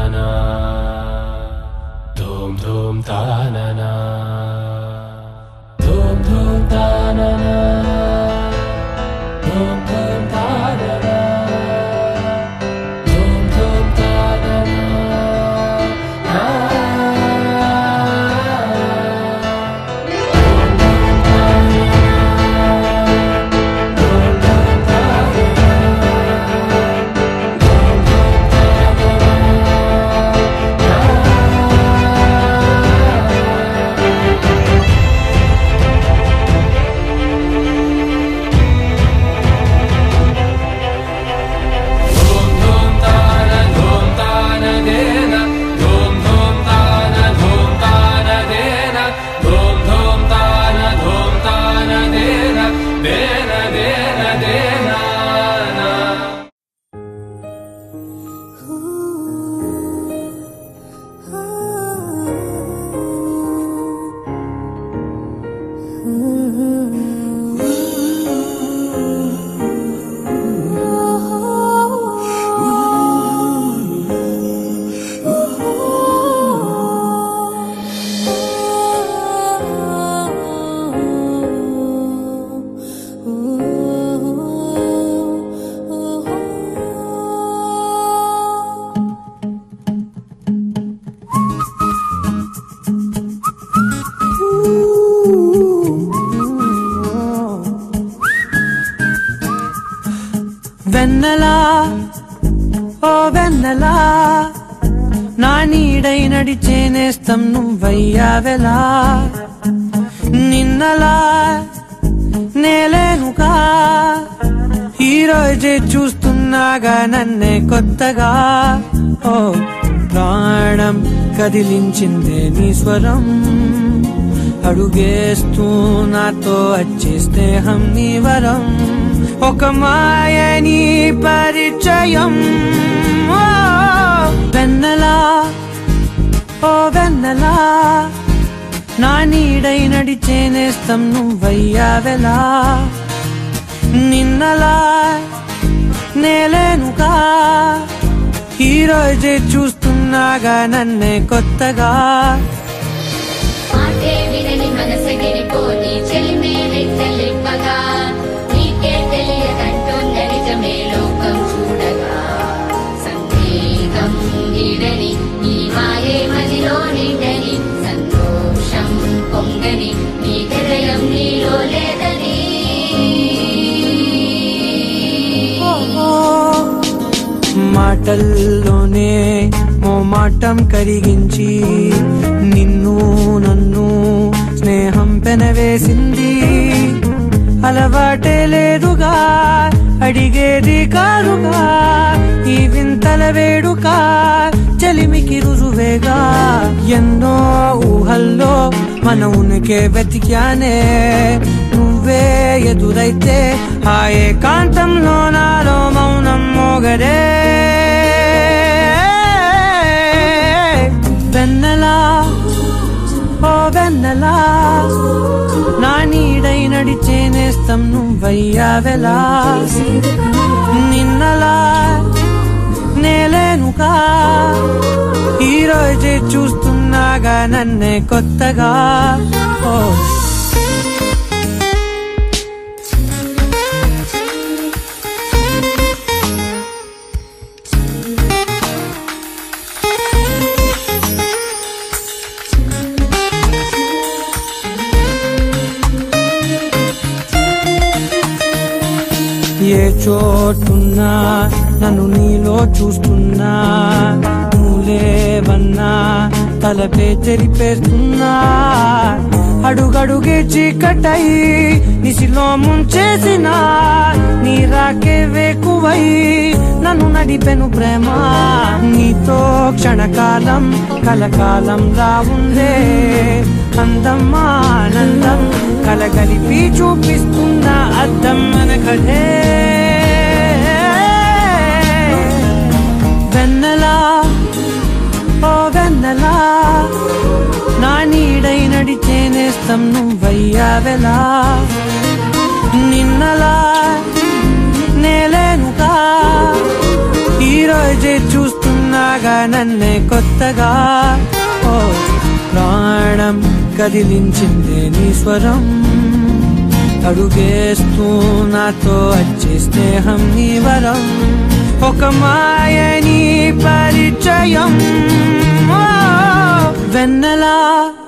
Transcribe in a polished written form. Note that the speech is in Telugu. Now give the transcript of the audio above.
तानना धूम धूम तानना धूम धूम तानना धूम धूम तानना धूम धूम तानना వెన్నెలా ఓ వెన్నెలా నా నీడై నడిచే నేస్తం నువ్వయ్యావెలా నిన్నలా నేలేనుగా ఈ రోజే చూస్తున్నాగా నన్నే కొత్తగా ఓ ప్రాణం కదిలించిందే నీ స్వరం అడుగేస్తూ నాతో వచ్చే స్నేహం నీ వరం ఒక మాయని పరిచయం వెన్నెలా ఓ వెన్నెలా నా నీడై నడిచే నేస్తం నువ్వయ్యావెలా నిన్నలా నేలేనుగా ఈ రోజే చూస్తున్నాగా నన్నే కొత్తగా మాటల్లోనే మోమాటం కరిగించి నిన్ను నన్ను స్నేహం పెనవేసింది అలవాటే లేదుగా అడిగేది కారుగా ఈ వింతల వేడుక చలిమికి రుజువేగా ఎన్నో ఊహల్లో మన ఉనికే వెతికానే నువ్వే ఎదురైతే ఆ ఏకాంతంలో నాలో మౌనం మోగరే వెన్నెలా ఓ వెన్నెలా నా నీడై నడిచే నేస్తం నువ్వయ్యావెలా నిన్నలా నేలేనుగా ఈ రోజే చూస్తున్నాగా నన్నే కొత్తగా ఓ ఏ చోటున్నా నన్ను నీలో చూస్తున్నా నువ్వులేవన్నా తలపే చెరిపేస్తున్నా అడుగడుగే చీకటై నిసిలో ముంచేసిన నీ రాకే వేకువై నన్ను నడిపెను ప్రేమ నీతో క్షణకాలం కలకాలం రావుందే అందం ఆనందం కలగలిపి చూపిస్తున్న అద్దం మనకడే వెన్నెలా ఓ వెన్నెలా నా నీడై నడిచే నేస్తం నువ్వయ్యావెలా నిన్నలా నేలేనుగా ఈ రోజే చూస్తున్నా లాగా నన్నే కొత్తగా ఓ ప్రాణం కదిలించిందే నీ స్వరం అడుగేస్తూ నాతో వచ్చే స్నేహం నీ వరం ఒక మాయని పరిచయం వెన్నెలా